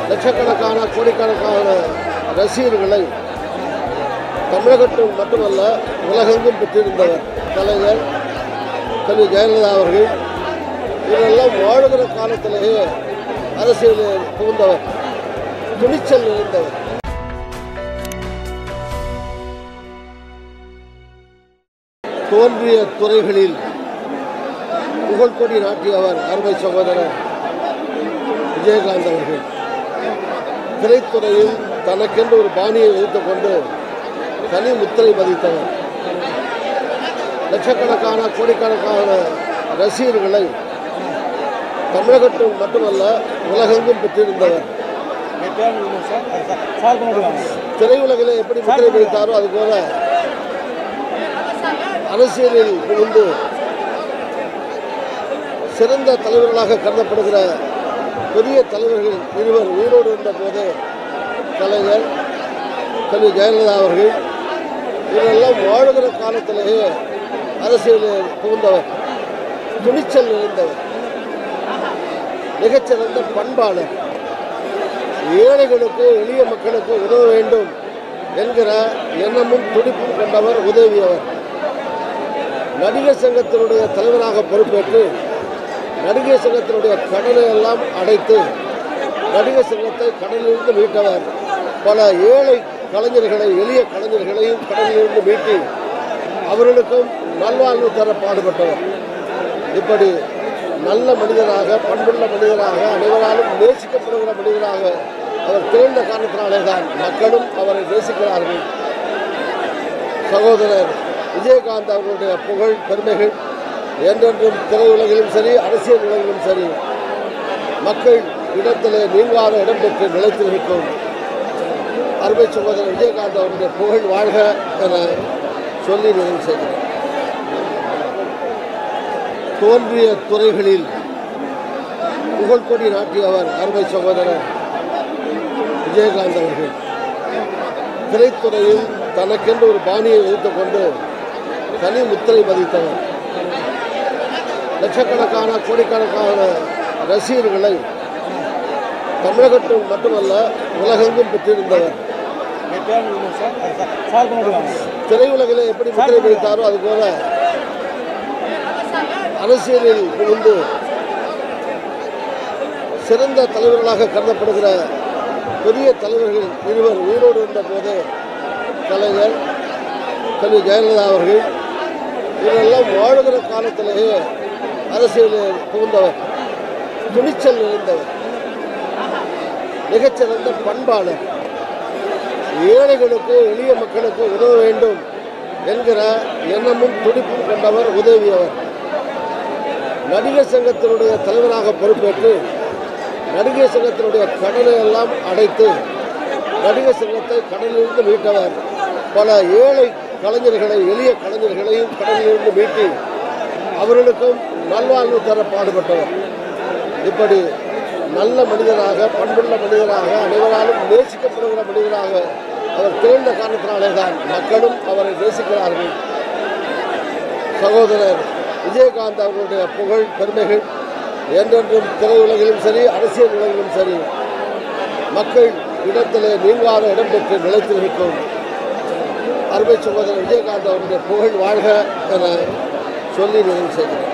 லட்சக்கணக்கான கோடிக்கணக்கான ரசிகர்களை தமிழகத்தில் மட்டுமல்ல உலகெங்கும் பெற்றிருந்தவர் கலைஞர் கல்வி ஜெயலலிதா அவர்கள். இவரெல்லாம் வாழுகிற காலத்திலேயே அரசியலில் புகுந்தவர், துணிச்சல் நிறைந்தவர். தோன்றிய துறைகளில் புகழ்கொடி நாட்டியவர் அருமை சகோதரர் விஜயகாந்த் அவர்கள். திரைத்துறையில் தனக்கென்று ஒரு பாணியை வைத்துக் கொண்டு தனி முத்திரை பதித்தவர். லட்சக்கணக்கான கோடிக்கணக்கான ரசிகர்களை தமிழகத்தில் மட்டுமல்ல உலகெங்கும் பெற்றிருந்தவர். திரையுலகிலே எப்படி முத்திரை பதித்தாரோ அதுபோல அரசியலில் புகுந்து சிறந்த தலைவர்களாக கருதப்படுகிற பெரிய தலைவர்கள் இருவர் உயிரோடு இருந்த போதே கலைஞர் கல்வி ஜெயலலிதா அவர்கள். இவரெல்லாம் வாழுகிற காலத்திலேயே அரசியலில் புகுந்தவர், துணிச்சல் நிறைந்தவர், மிகச்சிறந்த பண்பாளர், ஏழைகளுக்கு எளிய மக்களுக்கு உதவ வேண்டும் என்கிற எண்ணமும் துடிப்பும் கொண்டவர், உதவியவர். நடிகர் சங்கத்தினுடைய தலைவராக பொறுப்பேற்று நடிகர் சங்கத்தினுடைய கடனை எல்லாம் அடைத்து நடிகர் சங்கத்தை கடனிலிருந்து மீட்டவர். பல ஏழை கலைஞர்களை, எளிய கலைஞர்களையும் கடனிலிருந்து மீட்டி அவர்களுக்கும் நல்வாழ்வு தர பாடுபட்டவர். இப்படி நல்ல மனிதராக, பண்புள்ள மனிதராக, அனைவராலும் நேசிக்கப்படுகிற மனிதராக அவர் திகழ்ந்த காரணத்தினாலே தான் மக்களும் அவரை நேசிக்கிறார்கள். சகோதரர் விஜயகாந்த் அவர்களுடைய புகழ் பெருமைகள் என்றென்றும் திரையுலகிலும் சரி, அரசியல் உலகிலும் சரி, மக்கள் இடத்திலே நீங்காத இடம் பெற்று நிலைத்திருக்கும். அருமை சகோதரர் விஜயகாந்த் அவருடைய புகழ் வாழ்க என சொல்லி நிறைவு செய்கிறார். தோன்றிய துறைகளில் புகழ்கொடி நாட்டியவர் அருமை சகோதரர் விஜயகாந்த் அவர்கள். திரைத்துறையில் தனக்கென்று ஒரு பாணியை வைத்துக் கொண்டு தனி முத்திரை பதித்தவர். லட்சக்கணக்கான கோடிக்கணக்கான ரசிகர்களை தமிழகத்தில் மட்டுமல்ல உலகெங்கும் பெற்றிருந்தவர். திரையுலகிலே எப்படி முத்திரை பதித்தாரோ அதுபோல அரசியலில் புகுந்து சிறந்த தலைவர்களாக கருதப்படுகிற பெரிய தலைவர்கள் இருவர் உயிரோடு இருந்த போதே கலைஞர் கல்வி ஜெயலலிதா அவர்கள். இவரெல்லாம் வாழுகிற காலத்திலேயே அரசியலில் புகுந்தவர், துணிச்சல் நிறைந்தவர், மிகச்சிறந்த பண்பாளர், ஏழைகளுக்கு எளிய மக்களுக்கு உதவ வேண்டும் என்கிற எண்ணமும் துடிப்பும் கொண்டவர், உதவியவர். நடிகர் சங்கத்தினுடைய தலைவராக பொறுப்பேற்று நடிகர் சங்கத்தினுடைய கடனை எல்லாம் அடைத்து நடிகர் சங்கத்தை கடனிலிருந்து மீட்டவர். பல ஏழை கலைஞர்களை, எளிய கலைஞர்களையும் கடனிலிருந்து மீட்டி அவர்களுக்கும் நல்வாழ்வு தர பாடுபட்டவர். இப்படி நல்ல மனிதராக, பண்புள்ள மனிதராக, அனைவராலும் நேசிக்கப்படுகிற மனிதராக அவர் திகழ்ந்த காரணத்தினாலே தான் மக்களும் அவரை நேசிக்கிறார்கள். சகோதரர் விஜயகாந்த் அவர்களுடைய புகழ் பெருமைகள் என்றென்றும் திரையுலகிலும் சரி, அரசியல் உலகிலும் சரி, மக்கள் இடத்திலே நீங்காத இடம் பெற்று நிலைத்திருக்கும். அருமை சகோதரர் விஜயகாந்த் அவருடைய புகழ் வாழ்க என சொல்லி நிறைவு செய்கிறார்.